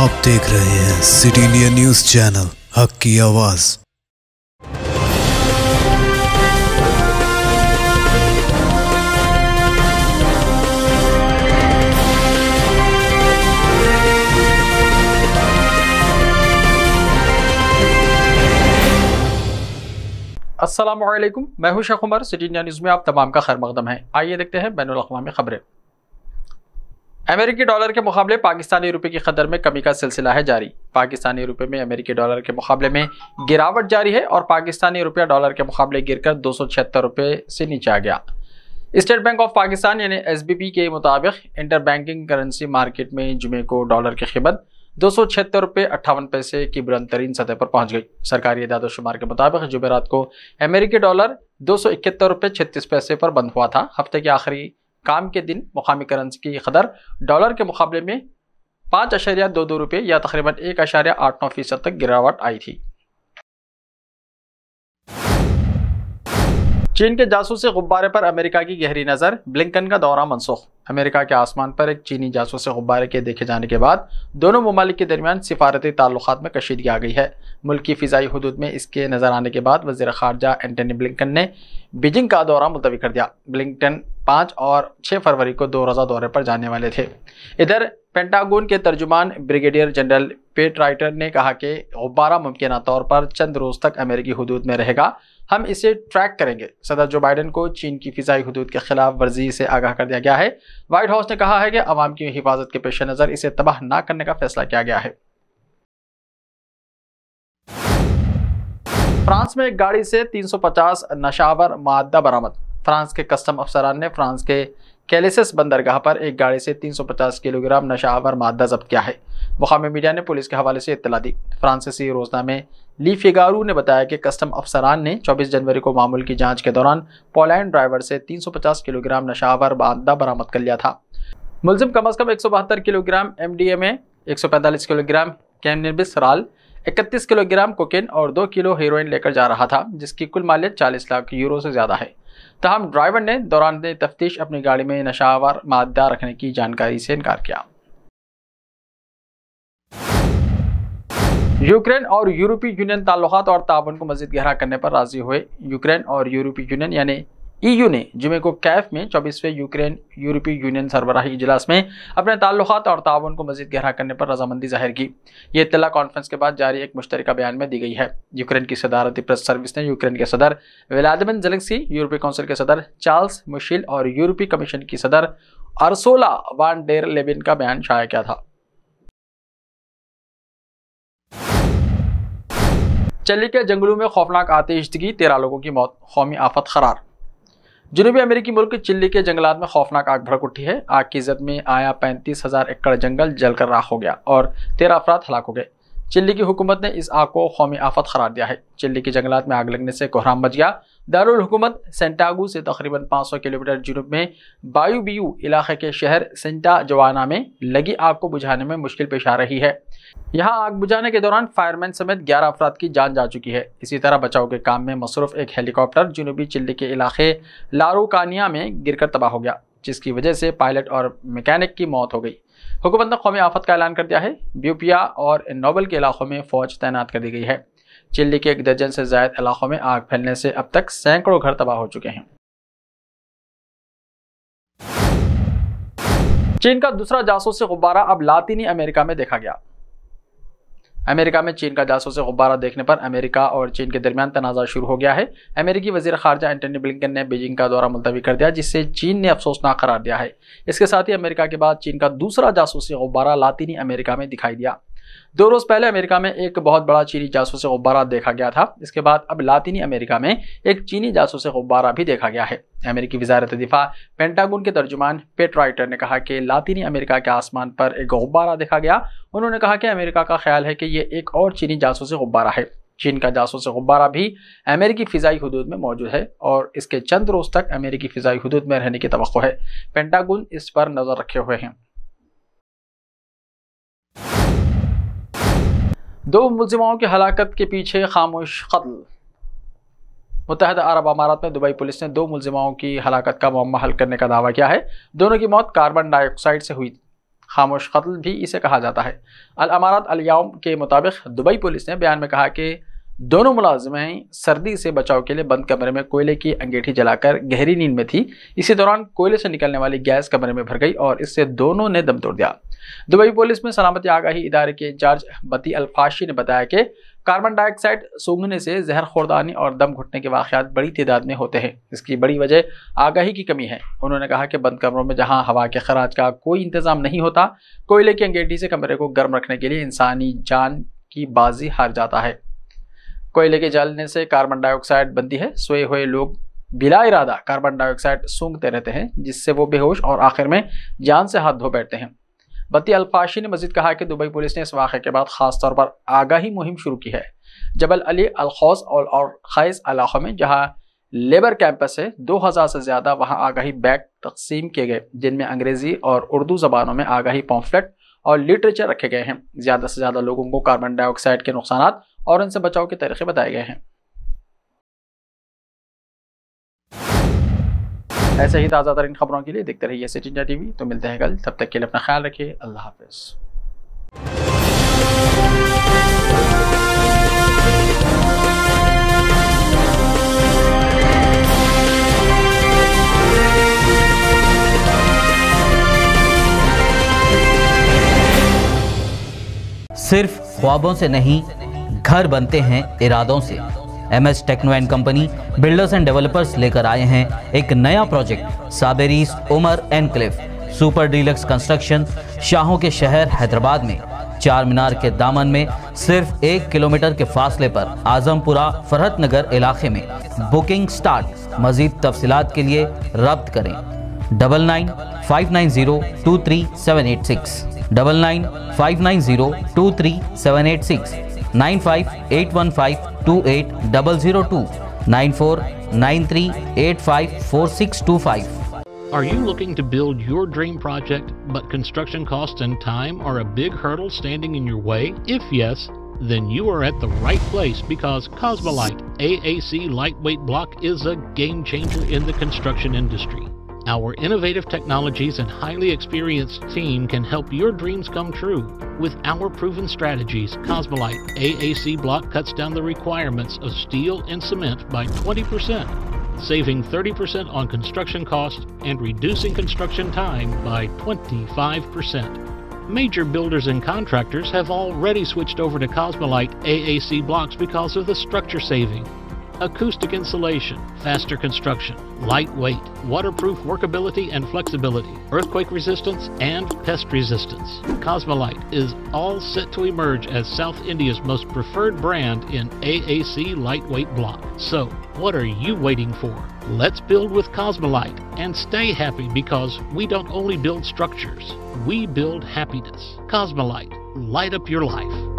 आप देख रहे हैं सिटी इंडिया न्यूज चैनल, हक की आवाज। अस्सलामुअलैकुम, मैं हूं Sheikh Umar. City India News में आप तमाम का खैर मकदम है। आइए देखते हैं बैनुल अक़वामी खबरें। अमेरिकी डॉलर के मुकाबले पाकिस्तानी रुपये की कदर में कमी का सिलसिला है जारी। पाकिस्तानी रुपये में अमेरिकी डॉलर के मुकाबले में गिरावट जारी है और पाकिस्तानी रुपया डॉलर के मुकाबले गिरकर 276 रुपये से नीचे आ गया। स्टेट बैंक ऑफ पाकिस्तान यानी SBP के मुताबिक इंटर बैंकिंग करेंसी मार्केट में जुमे को डॉलर की कीमत 276 रुपये 58 पैसे की बुलंद तरीन सतह पर पहुंच गई। सरकारी इदाद शुमार के मुताबिक जुमेरात को अमेरिकी डॉलर 271 रुपये 36 पैसे पर बंद हुआ था। हफ्ते के आखिरी काम के दिन मुकामी करेंसी की कदर डॉलर के मुकाबले में 5.22 रुपये या तकरीबन 1.89% तक गिरावट आई थी। चीन के जासूसी गुब्बारे पर अमेरिका की गहरी नज़र, ब्लिंकन का दौरा मनसूख। अमेरिका के आसमान पर एक चीनी जासूसी गुब्बारे के देखे जाने के बाद दोनों ममालिक के दरमियान सिफारती ताल्लुकात में कशीदगी आ गई है। मुल्क की फ़िज़ाई हदूद में इसके नज़र आने के बाद वज़ीर ख़ारजा एंटनी ब्लिंकन ने बीजिंग का दौरा मुलतवी कर दिया। ब्लिंकन 5 और 6 फरवरी को 2 रोज़ा दौरे पर जाने वाले थे। इधर पेंटागन के तर्जुमान ब्रिगेडियर जनरल पेट राइटर ने कहा कि गुब्बारा मुमकिन तौर पर चंद रोज़ तक अमेरिकी हदूद में रहेगा, हम इसे ट्रैक करेंगे। सदर जो बाइडन को चीन की फ़िज़ाई हदूद के खिलाफ वर्जी से आगाह कर दिया गया है। व्हाइट हाउस ने कहा है कि अवाम की हिफाजत के पेश नज़र इसे तबाह न करने का फैसला किया गया है। फ्रांस में एक गाड़ी से 350 नशावर मादा बरामद। फ्रांस के कस्टम अफसरान ने फ्रांस के कैलेसेस बंदरगाह पर एक गाड़ी से 350 किलोग्राम नशावर मादा जब्त किया है। मुकामी मीडिया ने पुलिस के हवाले से इत्तला दी। फ्रांसीसी रोजनामे ली फिगारो ने बताया कि कस्टम अफसरान ने 24 जनवरी को मामूल की जांच के दौरान पोलैंड ड्राइवर से 350 किलोग्राम नशावर मादा बरामद कर लिया था। मुलजिम कम अज़ कम 172 किलोग्राम MDMA, 145 किलोग्राम कैनबिस राल, 31 किलोग्राम कोकेन और 2 किलो हेरोइन लेकर जा रहा था, जिसकी कुल मालियत 40 लाख यूरो से ज़्यादा है। तहम ड्राइवर ने दौरान तफ्तीश अपनी गाड़ी में नशावर मादा रखने की जानकारी से इनकार किया। यूक्रेन और यूरोपीय यूनियन ताल्लुकात और ताउन को मज़ीद गहरा करने पर राजी हुए। यूक्रेन और यूरोपीय यूनियन यानी EU ने जुमे को कैफ में 24वें यूक्रेन यूरोपीय यूनियन सरबराही इजलास में अपने ताल्लुकात और ताउन को मज़ीद गहरा करने पर रजामंदी जाहिर की। ये इत्तला कॉन्फ्रेंस के बाद जारी एक मुश्तरका बयान में दी गई है। यूक्रेन की सदारती प्रेस सर्विस ने यूक्रेन के सदर व्लादिमीर ज़ेलेंस्की, यूरोपीय काउंसिल के सदर चार्ल्स मिशेल और यूरोपीय कमीशन की सदर अर्सुला वान डेर लेयन का बयान शाया किया था। चिली के जंगलों में खौफनाक आतिशबाजी, 13 लोगों की मौत, कौमी आफत करार। जनूबी अमेरिकी मुल्क चिली के जंगलात में खौफनाक आग भड़क उठी है। आग की जद में आया 35,000 एकड़ जंगल जलकर राख हो गया और 13 अफराद हलाक हो गए। चिली की हुकूमत ने इस आग को कौमी आफत करार दिया है। चिली की जंगलात में आग लगने से कोहराम मच गया। दारुल हुकूमत सेंटागो से तकरीबन 500 किलोमीटर जुनूब में बायूबियू इलाके के शहर सेंटा जोआना में लगी आग को बुझाने में मुश्किल पेश आ रही है। यहाँ आग बुझाने के दौरान फायरमैन समेत 11 अफराद की जान जा चुकी है। इसी तरह बचाव के काम में मसरूफ एक हेलीकॉप्टर जनूबी चिली के इलाके लारुकानिया में गिरकर तबाह हो गया, जिसकी वजह से पायलट और मैकेनिक की मौत हो गई। हुकूमत ने कौमी आफत का ऐलान कर दिया है। ब्यूपिया और नोबल के इलाकों में फौज तैनात कर दी गई है। चिली के 1 दर्जन से ज्यादा इलाकों में आग फैलने से अब तक सैकड़ों घर तबाह हो चुके हैं। चीन का दूसरा जासूसी गुब्बारा अब लातीनी अमेरिका में देखा गया। अमेरिका में चीन का जासूसी गुब्बारा देखने पर अमेरिका और चीन के दरमियान तनाज़ा शुरू हो गया है। अमेरिकी वज़ीर ख़ारजा एंटनी ब्लिंकन ने बीजिंग का दौरा मुलतवी कर दिया, जिससे चीन ने अफसोसनाक करार दिया है। इसके साथ ही अमेरिका के बाद चीन का दूसरा जासूसी गुब्बारा लातीनी अमेरिका में दिखाई दिया। 2 रोज़ पहले अमेरिका में एक बहुत बड़ा चीनी जासूसी गुब्बारा देखा गया था। इसके बाद अब लातीनी अमेरिका में एक चीनी जासूसी गुब्बारा भी देखा गया है। अमेरिकी वज़ारत दिफा पेंटागन के तर्जुमान पेट राइटर ने कहा कि लातीनी अमेरिका के आसमान पर एक गुब्बारा देखा गया। उन्होंने कहा कि अमेरिका का ख्याल है कि ये एक और चीनी जासूसी गुब्बारा है। चीन का जासूसी गुब्बारा भी अमेरिकी फ़िज़ाई हदूद में मौजूद है और इसके चंद रोज़ तक अमेरिकी फ़िज़ाई हदूद में रहने की तवक्को है। पेंटागन इस पर नज़र रखे हुए हैं। 2 मुलजिमाओं की हलाकत के पीछे खामोश कत्ल। मुत्तहदा अरब अमारात में दुबई पुलिस ने 2 मुलजिमाओं की हलाकत का मामला हल करने का दावा किया है। दोनों की मौत कार्बन डाइऑक्साइड से हुई। खामोश कत्ल भी इसे कहा जाता है। अल अमारात अल यौम के मुताबिक दुबई पुलिस ने बयान में कहा कि दोनों मुलाजिमें सर्दी से बचाव के लिए बंद कमरे में कोयले की अंगीठी जलाकर गहरी नींद में थी। इसी दौरान कोयले से निकलने वाली गैस कमरे में भर गई और इससे दोनों ने दम तोड़ दिया। दुबई पुलिस में सलामती आगाही इदारे के इंचार्ज बती अल-फाशी ने बताया कि कार्बन डाइऑक्साइड सूंघने से जहर खुर्दानी और दम घुटने के वाक़यात बड़ी तादाद में होते हैं। इसकी बड़ी वजह आगाही की कमी है। उन्होंने कहा कि बंद कमरों में जहां हवा के खराज का कोई इंतजाम नहीं होता, कोयले की अंगीठी से कमरे को गर्म रखने के लिए इंसानी जान की बाजी हार जाता है। कोयले के जलने से कार्बन डाइऑक्साइड बनती है। सोए हुए लोग बिला इरादा कार्बन डाइऑक्साइड सूंघते रहते हैं, जिससे वो बेहोश और आखिर में जान से हाथ धो बैठते हैं। बती अल-फाशी ने मजीद कहा कि दुबई पुलिस ने इस वाक़े के बाद खास तौर पर आगाही मुहिम शुरू की है। जबल अली, अल खौस और खैस इलाकों में जहां लेबर कैंपस है 2000 से ज़्यादा, वहां आगाही बैग तकसीम किए गए जिनमें अंग्रेज़ी और उर्दू ज़बानों में आगाही पॉम्फलेट और लिटरेचर रखे गए हैं। ज़्यादा से ज़्यादा लोगों को कार्बन डाइऑक्साइड के नुकसानात और इनसे बचाव के तरीके बताए गए हैं। ऐसे ही ताज़ा तरीन खबरों के लिए देखते रहिए सिटी इंडिया टीवी। तो मिलते हैं कल, तब तक के लिए अपना ख्याल रखिए। अल्लाह हाफ़िज़। सिर्फ ख्वाबों से नहीं, घर बनते हैं इरादों से। MS techno and company builders and developers लेकर आए हैं एक नया project Saberis Umar enclave super deluxe construction, शाहों के शहर हैदराबाद में। चार मीनार के दामन में सिर्फ 1 किलोमीटर के फासले पर आजमपुरा फरहत नगर इलाके में। Booking start. मजीद तफसीलात के लिए रब्त करें 9959023786 9959023786 9581528002 9493854625। Are you looking to build your dream project, but construction costs and time are a big hurdle standing in your way? If yes, then you are at the right place, because Cosmolite AAC lightweight block is a game changer in the construction industry. Our innovative technologies and highly experienced team can help your dreams come true. With our proven strategies, Cosmolite AAC block cuts down the requirements of steel and cement by 20%, saving 30% on construction costs and reducing construction time by 25%. Major builders and contractors have already switched over to Cosmolite AAC blocks because of the structure saving. Acoustic insulation, faster construction, lightweight, waterproof workability and flexibility, earthquake resistance and pest resistance. Cosmolite is all set to emerge as South India's most preferred brand in AAC lightweight block. So, what are you waiting for? Let's build with Cosmolite and stay happy, because we don't only build structures, we build happiness. Cosmolite, light up your life.